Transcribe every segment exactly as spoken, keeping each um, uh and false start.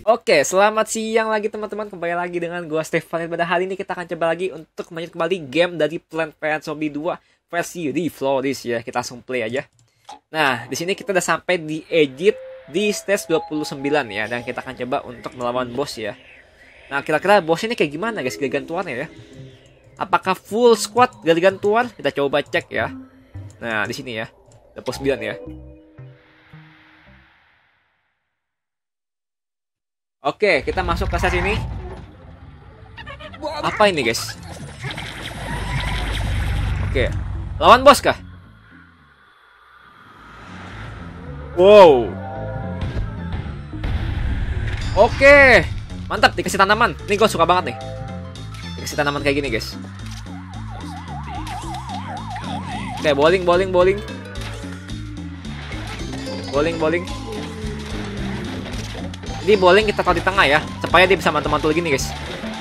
Oke, selamat siang lagi teman-teman. Kembali lagi dengan gua Stefan. Pada hari ini kita akan coba lagi untuk melanjut kembali game dari Plant vs Zombie dua versi di Floris ya. Kita langsung play aja. Nah, di sini kita udah sampai di Egypt di stage dua puluh sembilan ya, dan kita akan coba untuk melawan bos ya. Nah, kira-kira bos ini kayak gimana guys gargantuannya ya? Apakah full squad gargantuan? Kita coba cek ya. Nah, di sini ya. dua puluh sembilan ya. Oke, kita masuk ke sesi ini. Apa ini, guys? Oke, lawan bos kah? Wow. Oke, mantap, dikasih tanaman. Ini gue suka banget nih. Dikasih tanaman kayak gini, guys. Oke, bowling, bowling, bowling. Bowling, bowling. Jadi bowling kita taruh di tengah ya, supaya dia bisa mantul-mantul gini guys.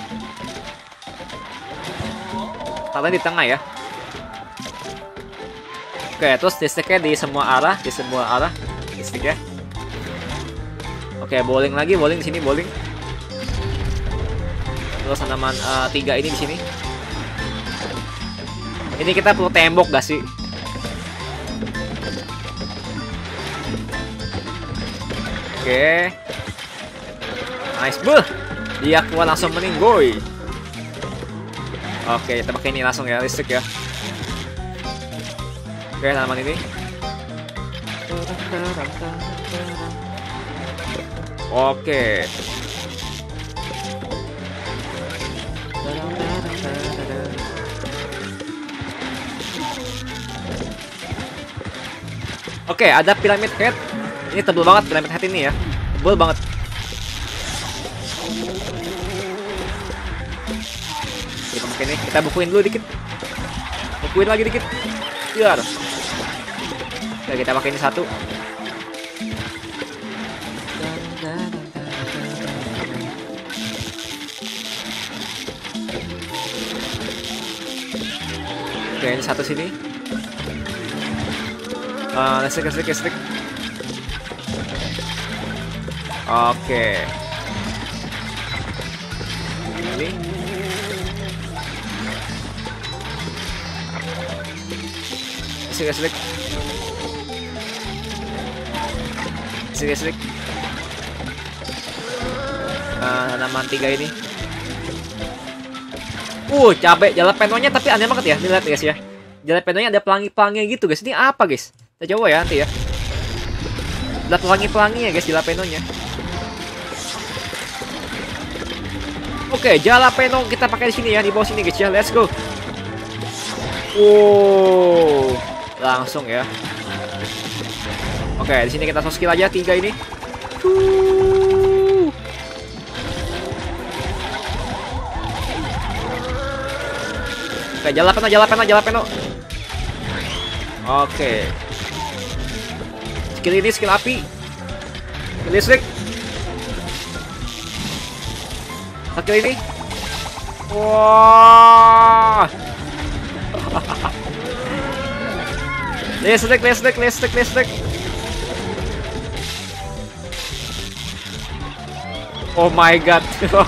Taruh di tengah ya. Oke, terus listriknya di semua arah, di semua arah listriknya. Oke, bowling lagi, bowling di sini, bowling. Terus tanaman uh, tiga ini di sini. Ini kita perlu tembok gak sih? Oke. Nice, buh. Dia keluar langsung meninggoy. Oke, kita pakai ini langsung ya, listrik ya. Oke, tanaman ini. Oke. Oke, ada piramid head. Ini tebel banget piramid head ini ya. Tebel banget. Oke nih, kita bukuin dulu dikit. Bukuin lagi dikit. Biar. Oke, kita pakai ini satu. Oke, ini satu sini. Uh, listrik, listrik, listrik. Oke. Ini. Listrik, listrik. Listrik, listrik. Nah, tanaman tiga ini. Uh, cabai jalapenonya tapi aneh banget ya. Ini lihat guys ya. Jalapenonya ada pelangi-pelangi gitu guys. Ini apa guys? Kita coba ya nanti ya. Ada pelangi-pelangi ya guys jalapenonya. Oke, jalapeno kita pakai di sini ya, di bawah sini guys ya. Let's go. Wow, langsung ya. Oke, di sini kita langsung skill aja tiga ini. Oke, jalapeno, jalapeno, jalapeno. Oke. Skill ini skill api. Skill listrik. Skill ini. Wah. Listrik, listrik, listrik, listrik. Oh my god.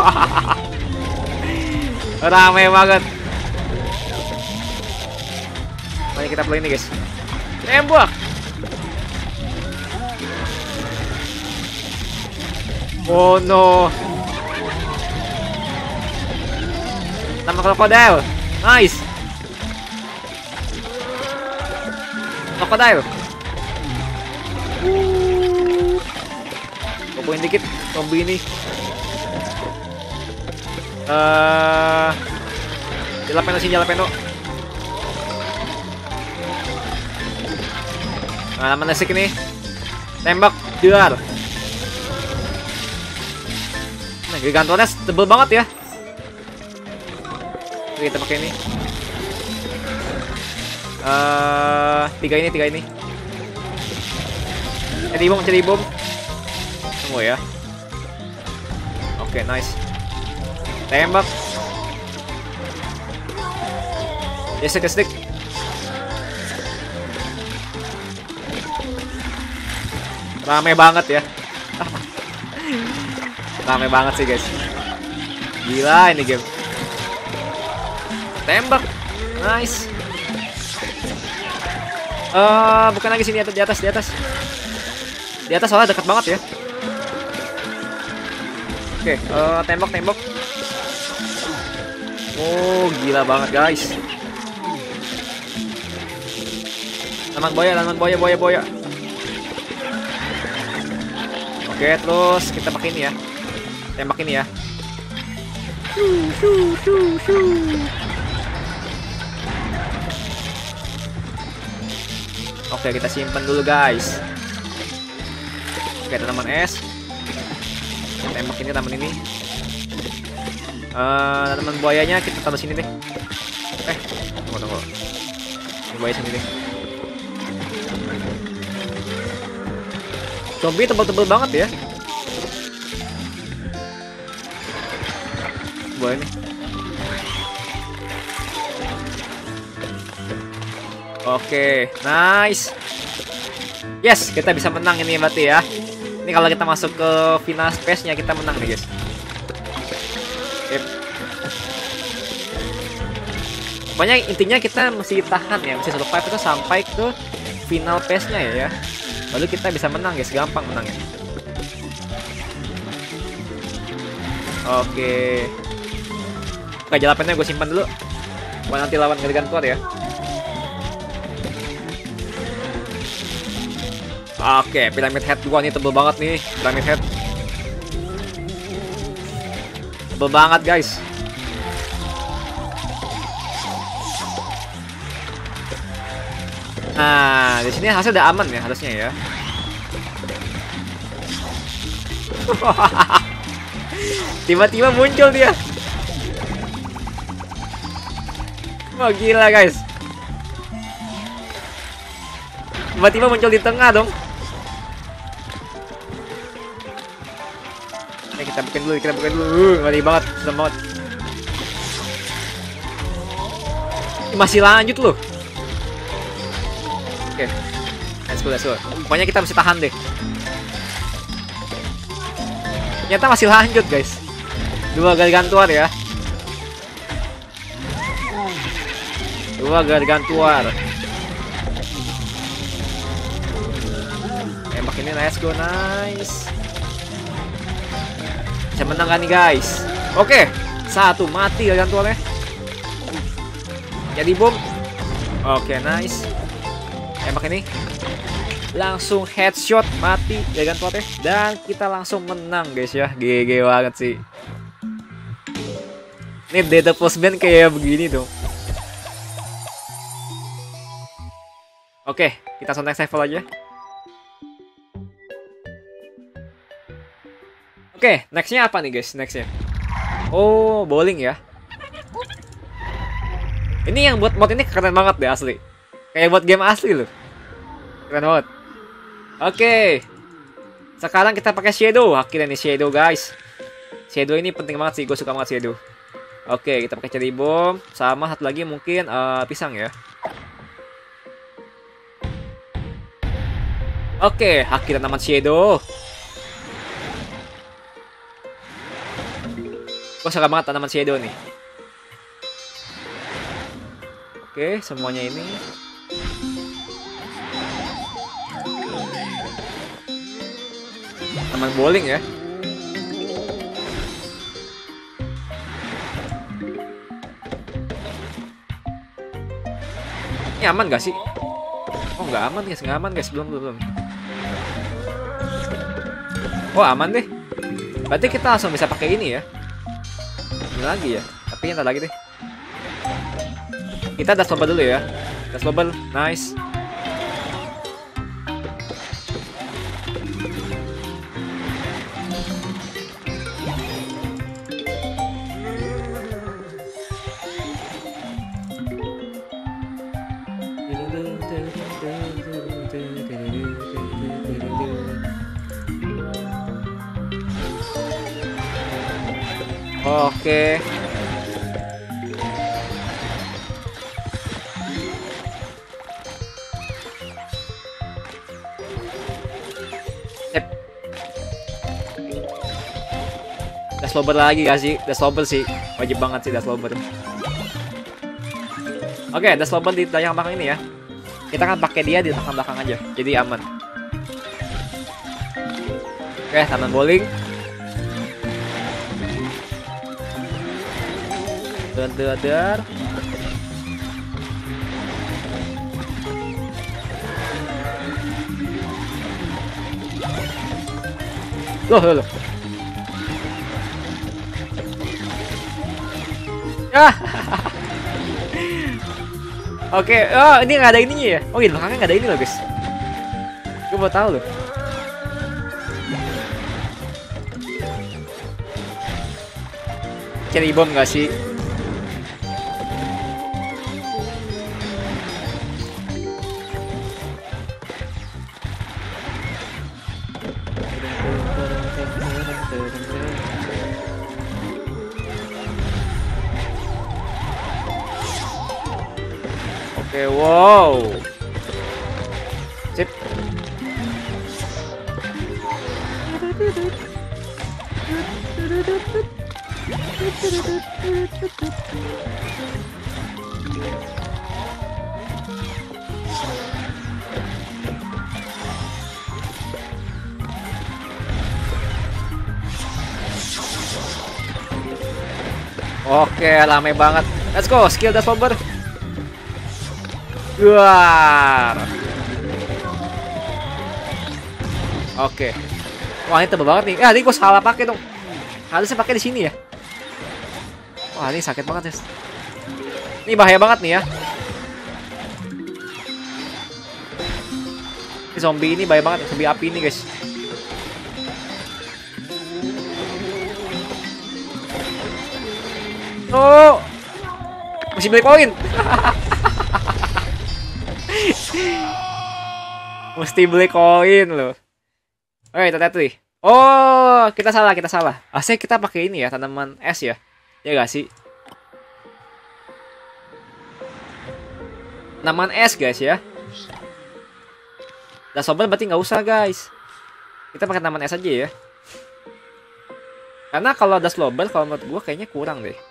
Rame banget. Mari kita play ini guys. Tembak. Oh no. Nama krokodil. Nice. Krokodil. Komboin dikit zombie ini. Eh, uh, jalapeno sih jalapeno. Nah, mana sih ini? Tembak, duar. Nah, gargantuannya tebel banget ya. Oke, kita pakai ini. Uh, tiga ini, tiga ini. Jadi bom, jadi bom. Tunggu ya. Oke, nice. Tembak. Listrik, listrik. Rame banget ya. Rame banget sih guys. Gila ini game. Tembak. Nice. Eh, uh, bukan lagi sini, di atas, di atas. Di atas soalnya dekat banget ya. Oke, okay, uh, tembak, tembak. Oh, gila banget guys. Taman boya, taman boya, boya, boya. Oke, okay, terus kita pakai ini ya. Tembak ini ya. Shoo, shoo, shoo, shoo. Oke, kita simpan dulu guys. Oke, tanaman es. Tembak ini, taman ini. Uh, tanaman buayanya kita taruh sini deh. Eh, tunggu tunggu. Ini buaya sini deh. Zombie tebal-tebal banget ya. Buaya ini. Oke, nice. Yes, kita bisa menang ini berarti ya. Ini kalau kita masuk ke final space-nya kita menang nih guys. Yep. Pokoknya intinya kita mesti tahan ya, mesti survive itu sampai ke final phase-nya ya, ya. Lalu kita bisa menang guys, gampang menangnya. Oke. Oke, jalapannya gue simpan dulu. Buat nanti lawan Gargantuar ya. Oke, Pyramid Head dua nih tebel banget nih, Pyramid Head. Tebel banget guys. Nah, di sini hasil udah aman ya harusnya ya. Tiba-tiba muncul dia. Wah, gila guys. Tiba-tiba muncul di tengah dong. Oke, kita bikin dulu, kita bikin dulu. Ngeri banget, serem banget. Masih lanjut loh. Oke, let's go, let's go. Pokoknya kita mesti tahan deh. Ternyata masih lanjut guys. Dua Gargantuar ya. Dua Gargantuar. Tembak ini, let's go, nice. Bisa menang kan nih guys. Oke, satu mati Gargantuarnya. Jadi bom. Oke, nice. Tembak ini langsung headshot, mati Gargantuarnya. Dan kita langsung menang guys ya. G G banget sih. Ini data plus band kayak begini dong. Oke, kita langsung next level aja. Oke, nextnya apa nih guys? Nextnya, oh, bowling ya. Ini yang buat mod ini keren banget deh asli. Kayak buat game asli loh. Keren banget. Oke, sekarang kita pakai shadow. Akhirnya nih shadow guys. Shadow ini penting banget sih. Gue suka banget shadow. Oke, kita pakai cherry bomb. Sama satu lagi mungkin uh, pisang ya. Oke, akhirnya nama shadow. Gue suka banget tanaman shadow nih. Oke, semuanya ini. Taman bowling ya. Ini aman gak sih? Oh, nggak aman guys, nggak aman guys, belum belum. Oh, aman deh. Berarti kita langsung bisa pakai ini ya. Ini lagi ya, tapi ntar lagi deh. Kita dash bubble dulu ya. Dash bubble, nice. Oke. Sip. Das Lober lagi gak sih? Das Lober sih. Wajib banget sih Das Lober. Oke, Das Lober di belakang belakang ini ya. Kita akan pakai dia di belakang belakang aja. Jadi aman. Oke, taman bowling. Dar. Loh, loh, loh. Ah. Oke, oh ini nggak ada ininya ya? Oh iya, belakangnya nggak ada ini loh guys. Gue mau tahu loh. Cherry bomb nggak sih? Oke, wow. Sip. Oke, rame banget. Let's go, skill Das Lober. Luar. Oke. Wah, ini tebel banget nih. Ah, ini gue salah pakai dong. Harusnya pakai di sini ya. Wah, ini sakit banget, guys. Ini bahaya banget nih ya. Ini zombie ini bahaya banget, zombie api ini, guys. Oh. Masih beli koin. Mesti beli koin loh. Oke, kita lihat tuh. Oh, kita salah, kita salah. Asli kita pakai ini ya, tanaman es ya. Ya gak sih? Tanaman es guys ya. Das Lober berarti nggak usah guys. Kita pakai tanaman es aja ya. Karena kalau Das Lober kalau menurut gue kayaknya kurang deh.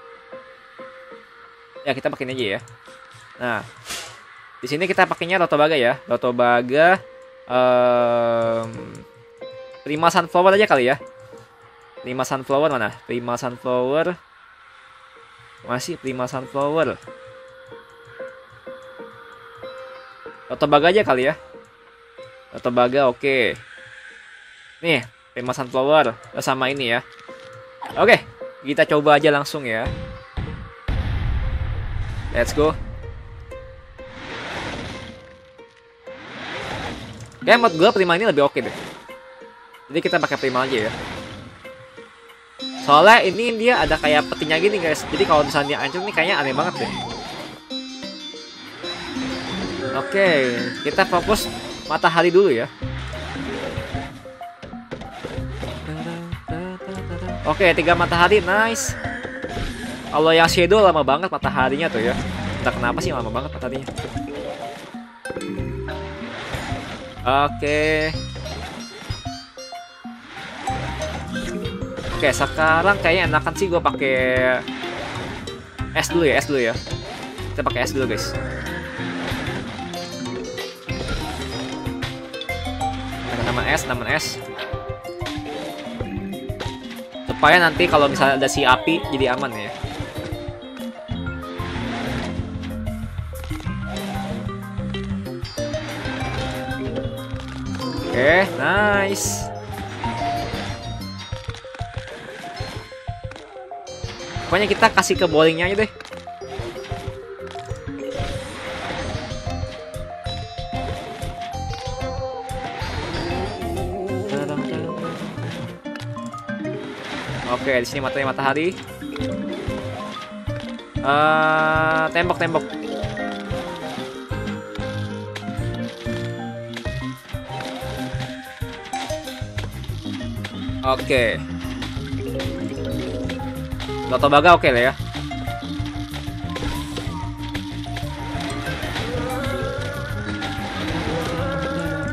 Ya kita pakai ini aja ya. Nah, di sini kita pakainya Rotobaga ya. Rotobaga, um, Prima Sunflower aja kali ya. Prima Sunflower mana? Prima Sunflower. Masih Prima Sunflower. Rotobaga aja kali ya. Rotobaga oke. Okay. Nih, Prima Sunflower sama ini ya. Oke, okay, kita coba aja langsung ya. Let's go. Kayak menurut gue Prima ini lebih oke deh. Jadi kita pakai Prima aja ya. Soalnya ini dia ada kayak petinya gini guys. Jadi kalau misalnya dia hancur nih kayaknya aneh banget deh. Oke, kita fokus matahari dulu ya. Oke, tiga matahari, nice. Kalau yang shadow lama banget mataharinya tuh ya. Entah kenapa sih lama banget mataharinya. Oke. Oke, sekarang kayaknya enakan sih gue pakai es dulu ya, es dulu ya. Kita pakai es dulu guys. Nama es, nama es. Supaya nanti kalau misalnya ada si api jadi aman ya. Oke, okay, nice. Pokoknya kita kasih ke bowlingnya aja deh. Oke, okay, di sini matanya matahari. Uh, tembok, tembok. Oke. Okay. Rotobaga oke okay lah ya.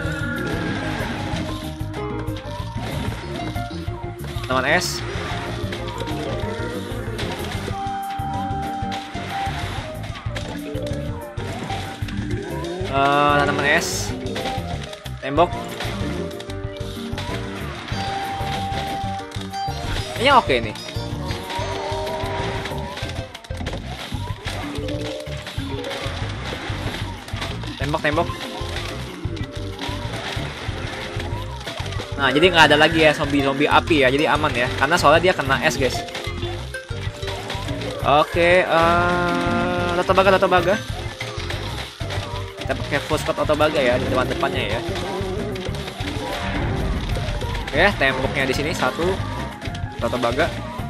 Teman es. uh, tanaman es, tembok. Kayaknya oke nih. Tembok-tembok. Nah, jadi nggak ada lagi ya zombie-zombie api ya, jadi aman ya, karena soalnya dia kena es guys. Oke, uh, Otobaga, Otobaga. Kita pakai full squad Otobaga ya di depan depannya ya. Oke, temboknya di sini satu, Otobaga.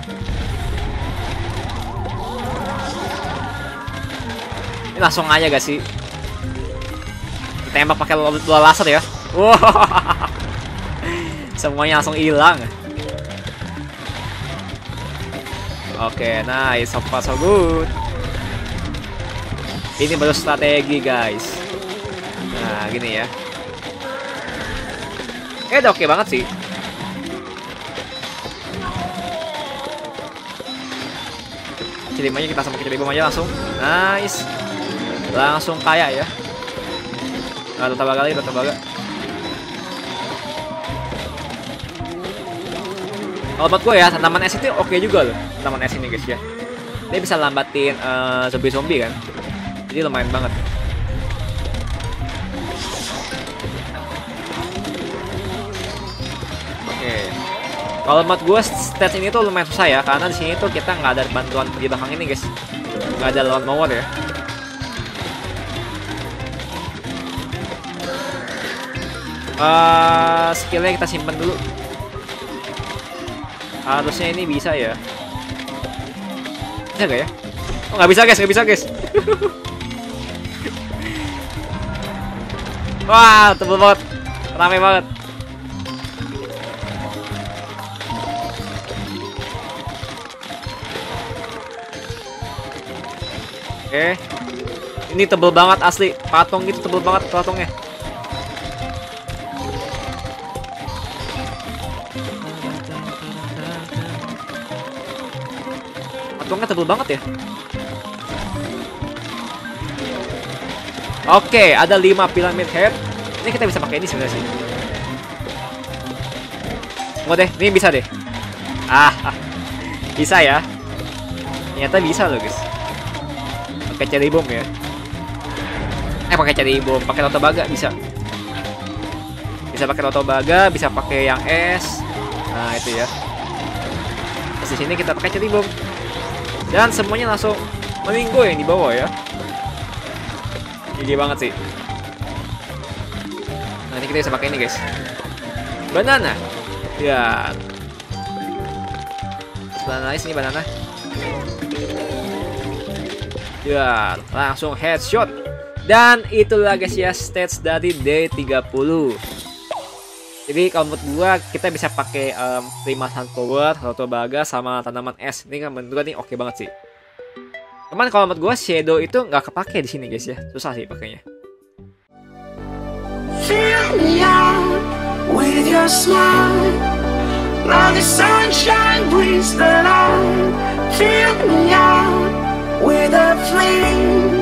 Ini langsung aja gak sih? Tembak pakai dua laser ya. Wow. Semuanya langsung hilang. Oke, nice, so far so good. Ini baru strategi guys. Nah, gini ya. Eh, udah oke banget sih. Kirim aja, kita sama kirim bom aja langsung. Nice. Langsung kaya ya. Nah, Otobaga lagi, Otobaga. Kalau buat gue ya, tanaman es itu oke juga loh. Tanaman es ini guys ya. Dia bisa lambatin uh, zombie-zombie kan. Jadi lumayan banget. Oke. Kalau buat gue stats ini tuh lumayan susah ya, karena di sini tuh kita nggak ada bantuan di belakang ini guys. Nggak ada lawan mower ya. Uh, skillnya kita simpan dulu. Harusnya ini bisa ya. Bisa gak ya? Oh, nggak bisa guys, nggak bisa guys. Wah, tebel banget, rame banget. Oke, ini tebel banget asli. Patung gitu tebel banget patungnya. Patungnya tebel banget ya. Oke, ada lima pyramid head. Ini kita bisa pakai ini sebenarnya sih. Mau deh, ini bisa deh. Ah, ah. Bisa ya. Ternyata bisa loh guys. Pakai cherry bomb ya. Eh, pakai cherry bomb, pakai Otobaga bisa. Bisa pakai Otobaga, bisa pakai yang es. Nah, itu ya. Terus di sini kita pakai cherry bomb. Dan semuanya langsung meninggoy yang di bawah ya. Gigi banget sih. Nah, ini kita bisa pakai ini guys. Banana. Ya. Banana ini banana. Ya, langsung headshot. Dan itulah guys ya stats dari day tiga puluh. Jadi kalau menurut gua kita bisa pakai um, lima sunflower, Otobaga sama tanaman es. Ini kan menurut gua nih oke banget sih. Cuman kalau menurut gua shadow itu nggak kepake di sini guys ya, susah sih pakainya. Fill me out with your smile, now the sunshine brings the light. Fill me out with a flame.